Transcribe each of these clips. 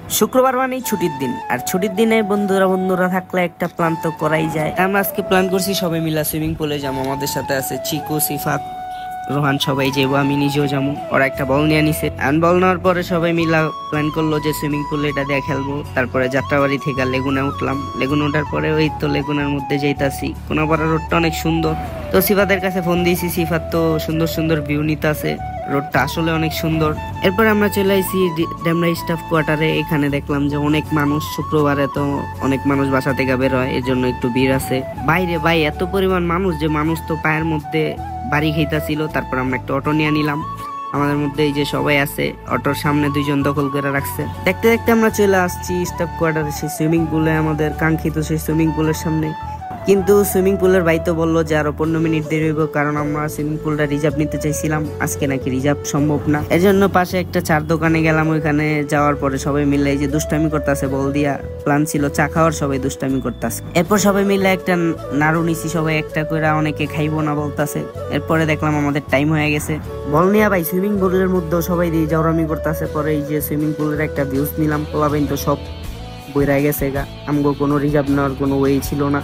শুক্রবার মানেই ছুটির দিন, আর ছুটির দিনে বন্ধুরা থাকলে একটা প্ল্যান তো করাই যায়। আমরা আজকে প্ল্যান করছি সবাই মিলা সুইমিং পুলে যাবো। আমাদের সাথে আছে চিকু, সিফাত, রোহান, সবাই যাবো, আমি নিজেও যাবো। ওরা একটা বল নিয়ে নিছে, বল নেওয়ার পরে সবাই মিলা প্ল্যান করলো যে সুইমিং পুলে এটা দিয়ে খেলবো। তারপরে যাত্রাবাড়ি থেকে লেগুনে উঠলাম। লেগুনে ওঠার পরে ওই তো লেগুনের মধ্যে যাইতাছি। কোনাপাড়া রোডটা অনেক সুন্দর, তো সিফাতের কাছে ফোন দিয়েছি। সিফাত তো সুন্দর সুন্দর ভিউ নিতে আছে, রোডটা আসলে অনেক সুন্দর। এরপর আমরা চলে আইছি ডেমরা স্টাফ কোয়ার্টারে। এখানে দেখলাম যে অনেক মানুষ, শুক্রবারে তো অনেক মানুষ বাসা থেকে বের হয়, এর জন্য একটু ভিড় আছে। বাইরে ভাই এত পরিমাণ মানুষ যে মানুষ তো পায়ের মধ্যে বাড়ি খাইতাছিল। তারপর আমরা একটা অটো নিয়ে নিলাম। আমাদের মধ্যে এই যে সবাই আছে, অটোর সামনে দুইজন দখল করে রাখছে। দেখতে দেখতে আমরা চলে আসছি স্টাফ কোয়ার্টারে, সেই সুইমিং পুলে, আমাদের কাঙ্ক্ষিত সেই সুইমিং পুলের সামনে। কিন্তু সুইমিং পুলের ভাই তো বললো যে আরো 15 মিনিট দেরি হইব, কারণ আমরা সুইমিং পুলটা রিজার্ভ নিতে চাইছিলাম। আজকে নাকি রিজার্ভ সম্ভব না, এর জন্য পাশে একটা চার দোকানে গেলাম। ওইখানে যাওয়ার পরে সবাই মিলে এই যে দুষ্টামি করতেছে, বল দিয়া প্ল্যান ছিল চা খাওয়ার, সবাই দুষ্টামি করতেছে। এরপর সবাই মিলে একটা নাড়ু নিছি, সবাই একটা করে, অনেকে খাইবো না বলতেছে। এরপরে দেখলাম আমাদের টাইম হয়ে গেছে। বল নিয়া ভাই সুইমিং পুলের মধ্যে সবাই দিয়ে জড়ামি করতেছে। পরে এই যে সুইমিং পুলের একটা ভিউজ নিলাম, পোলাবেন তো সব বইরা গেছে গা, আমগো কোনো রিজার্ভ নেওয়ার কোনো ওয়ে ছিল না।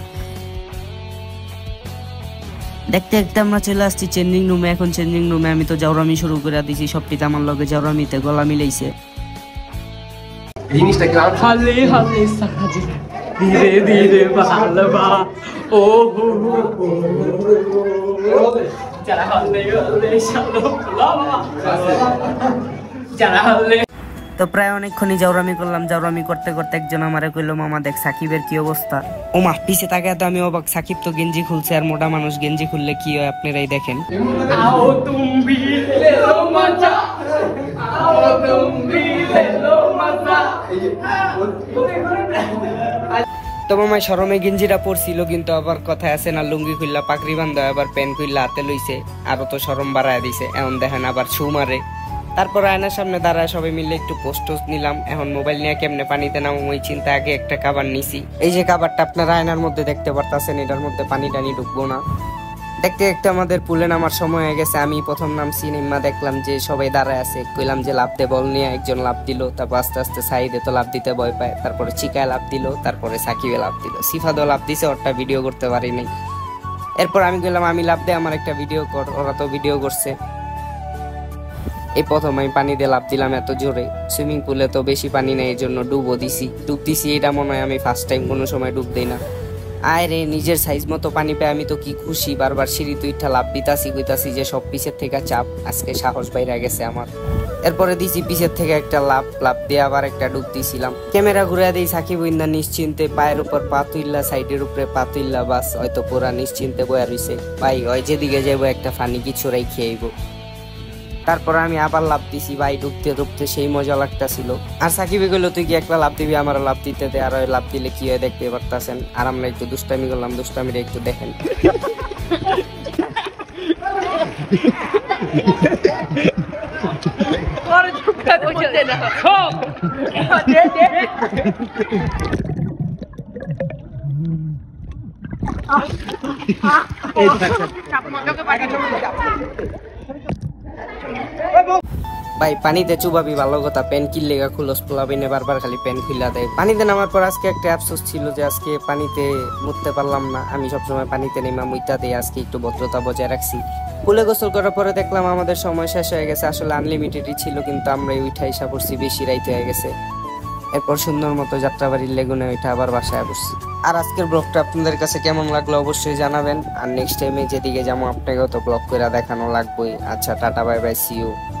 দেখতে দেখতে আমরা চলে আসছি চেঞ্জিং রুমে। এখন চেঞ্জিং রুমে আমি তো জাউরামি শুরু করে দিছি, সবটিতে আমার লগে জাউরামিতে গলা মিলাইছে। জিনিসটা কি হালে হালে সাজে ধীরে ধীরে ভালবা ও হো যারা হালে হালে শালো লাবা যারা হালে। তো প্রায় অনেকক্ষণই জাউরামি করলাম। জাউরামি করতে করতে একজন আমারে কইলো, মামা দেখ সাকিবের কি অবস্থা। ও মা, পিছে তাকায় তো আমি অবাক। সাকিব তো গেঞ্জি খুলছে, আর মোটা মানুষ গেঞ্জি খুললে কি হয় আপনারাই দেখেন। आओ तुम भी ले लो मजा आओ तुम भी ले लो मजा। তো মামাই শরমে গেঞ্জিটা পরছিল, কিন্তু আবার কথা আছে না, লুঙ্গি খুললা পাকড়ি বান্ধা, আবার প্যান্ট খুললা হাতে লইছে, আরো তো শরম বাড়ায় দিছে। এখন দেখেন আবার ছু মারে। তারপর আয়নার সামনে দাঁড়ায় সবাই মিলে একটু পোস্ট নিলাম। এখন মোবাইল নিয়ে কেমনে পানিতে নাম ওই চিন্তা, আগে একটা কাবার নিছি। এই যে কাবারটা আপনারা আয়নার মধ্যে দেখতে পারতেছেন, এটার মধ্যে পানি টানি ঢুকবো না। দেখতে দেখতে আমাদের পুলে নামার সময় হয়ে গেছে। আমি প্রথম নামছি, নিম্মা দেখলাম যে সবাই দাঁড়ায় আছে, কইলাম যে লাভ দে, বল নিয়ে একজন লাভ দিল। তারপর আস্তে আস্তে সাইদে তো লাভ দিতে ভয় পায়, তারপরে চিকায় লাভ দিল, তারপরে সাকিবে লাভ দিল, সিফাদও লাভ দিছে, ওরটা ভিডিও করতে পারি নাই। এরপর আমি কইলাম আমি লাভ দে, আমার একটা ভিডিও কর, ওরা তো ভিডিও করছে। এই প্রথম আমি পানি দিয়ে লাভ দিলাম এত জোরে। সুইমিং পুলে তো বেশি পানি নেই, এই জন্য ডুব দিছি। এটা মনে হয় আমি ফার্স্ট টাইম কোনো সময় ডুব দিই না। আয় রে, নিজের সাইজ মতো পানি পেয়ে আমি তো কি খুশি। বারবার সিঁড়ি তুইটা লাভ দিতাছি, কইতাছি যে সব পিছের থেকে চাপ, আজকে সাহস বাইরে গেছে আমার। এরপরে দিছি পিছের থেকে একটা লাভ দিয়ে আবার একটা ডুব দিছিলাম। ক্যামেরা ঘুরে দিই, সাকিব ইন্দা নিশ্চিন্তে পায়ের উপর পা তুইল্লা, সাইডের উপরে পা তুইল্লা, বাস হয়তো পুরা নিশ্চিন্তে বয়া রইছে। ভাই ওই যেদিকে যাইবো একটা ফানি কিছু রাইখে আইবো। তারপর আমি আবার লাভ দিছি ভাই, ডুবতে সেই মজা লাগতাছিল। আর সাকিবে গেলো তুই কি একটা লাভ দিবি, আমারও লাভ দিতে দে। আর ওই লাভ দিলে কি হয় দেখতে পারতাছেন। আর আমরা একটু দুষ্টামি করলাম, দুষ্টামিটা একটু দেখেন। ভাই পানিতে চুবাবি ভালো কথা, প্যান কিনলে খুলস পোলাবিনে বারবার খালি প্যান খুলা দেয়। পানিতে নামার পর আজকে একটা আফসোস ছিল যে আজকে পানিতে মুততে পারলাম না। আমি সবসময় পানিতে নেমা মুইতা দিয়ে, আজকে একটু ভদ্রতা বজায় রাখছি। পুলে গোসল করার পরে দেখলাম আমাদের সময় শেষ হয়ে গেছে। আসলে আনলিমিটেডই ছিল, কিন্তু আমরা উঠা ইসা পড়ছি, বেশি রাইতে হয়ে গেছে। এরপর সুন্দর মতো যাত্রাবাড়ির লেগুনে ওইটা আবার বাসায় বসছি। আর আজকের ব্লগটা আপনাদের কাছে কেমন লাগলো অবশ্যই জানাবেন। আর নেক্সট টাইমে যেদিকে যাবো আপনাকেও তো ব্লগ করে দেখানো লাগবেই। আচ্ছা, tata, bye bye, see you.